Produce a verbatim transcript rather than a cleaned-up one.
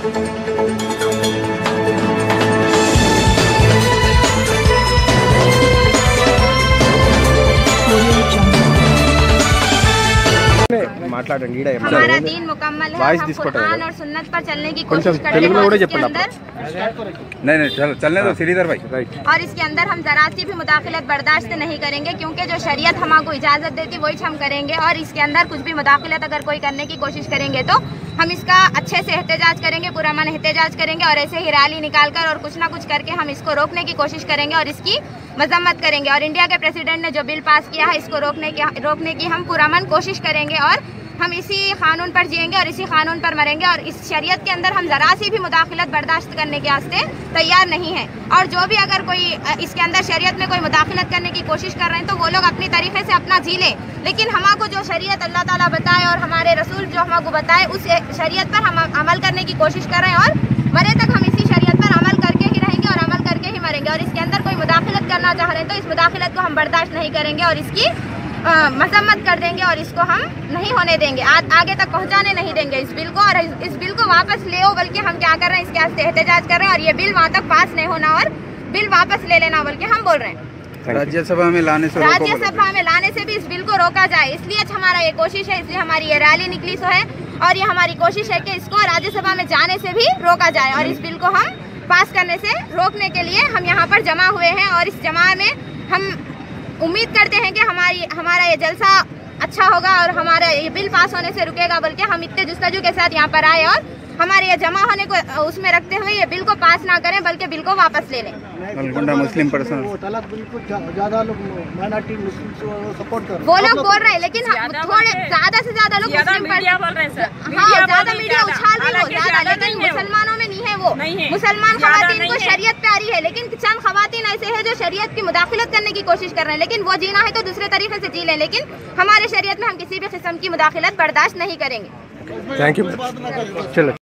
हमारा दीन मुकम्मल है। हम कुरान और सुन्नत पर चलने की कोशिश करते हैं और इसके अंदर नहीं नहीं चल, चलने दो श्रीधर भाई। और इसके अंदर हम जरा सी भी मुदाखलत बर्दाश्त नहीं करेंगे, क्योंकि जो शरीयत हमको इजाज़त देती वही हम करेंगे। और इसके अंदर कुछ भी मुदाखलत अगर कोई करने की कोशिश करेंगे तो हम इसका अच्छे से एहतजाज करेंगे, पूरा मन एहतजाज करेंगे और ऐसे ही रैली निकाल कर और कुछ ना कुछ करके हम इसको रोकने की कोशिश करेंगे और इसकी मजम्मत करेंगे। और इंडिया के प्रेसिडेंट ने जो बिल पास किया है इसको रोकने की रोकने की हम पूरा मन कोशिश करेंगे और हम इसी कानून पर जिएंगे और इसी कानून पर मरेंगे। और इस शरीयत के अंदर हम जरा सी भी मुदाखलत बर्दाश्त करने के वास्ते तैयार नहीं है। और जो भी अगर कोई इसके अंदर शरीयत में कोई मुदाखलत करने की कोशिश कर रहे हैं तो वो लोग अपनी तरीके से अपना जी लें, लेकिन हमको जो शरीयत अल्लाह ताला बताए और हमारे रसूल जो हमको बताए उस शरीयत पर हम अमल करने की कोशिश कर रहे हैं और मरे तक हम इसी शरीयत पर अमल करके ही रहेंगे और अमल करके ही मरेंगे। और इसके अंदर कोई मुदाखलत करना चाह रहे हैं तो इस मुदाखलत को हम बर्दाश्त नहीं करेंगे और इसकी मजम्मत कर देंगे और इसको हम नहीं होने देंगे, आ, आगे तक पहुंचाने नहीं देंगे इस बिल को। और इस, इस बिल को वापस ले आओ, बल्कि हम क्या कर रहे हैं इसके वास्ते एहतजाज कर रहे हैं और ये बिल वहाँ तक पास नहीं होना और बिल वापस ले लेना बल्कि हम बोल रहे हैं। राज्यसभा में लाने से राज्यसभा में लाने से भी इस बिल को रोका जाए, इसलिए हमारा ये कोशिश है, इसलिए हमारी ये रैली निकली सो है और ये हमारी कोशिश है कि इसको राज्यसभा में जाने से भी रोका जाए। और इस बिल को हम पास करने से रोकने के लिए हम यहाँ पर जमा हुए हैं और इस जमा में हम उम्मीद करते हैं कि हमारी हमारा ये जलसा अच्छा होगा और हमारा ये बिल पास होने से रुकेगा, बल्कि हम इतने जुस्तजू के साथ यहाँ पर आए और हमारे ये जमा होने को उसमें रखते हुए ये बिल को पास ना करें बल्कि बिल को वापस ले लें। मुस्लिम पर्सन ज्यादा लोग माइनॉरिटी मुस्लिम सपोर्ट कर वो लोग बोल रहे हैं, लेकिन थोड़े ज्यादा से ज्यादा लोग मुस्लिम बोल रहे हैं। हाँ, ज्यादा मीडिया उछाल रही हो ज्यादा, लेकिन मुसलमानों में नहीं है वो। मुसलमान खवातीन को शरीयत प्यारी है, लेकिन चंद खवातीन ऐसे है जो शरीयत की मुदाखलत करने की कोशिश कर रहे हैं। लेकिन वो जीना है तो दूसरे तरीके से जी लें, लेकिन हमारे शरीयत में हम किसी भी किस्म की मुदाखलत बर्दाश्त नहीं करेंगे। Thank you. चलो।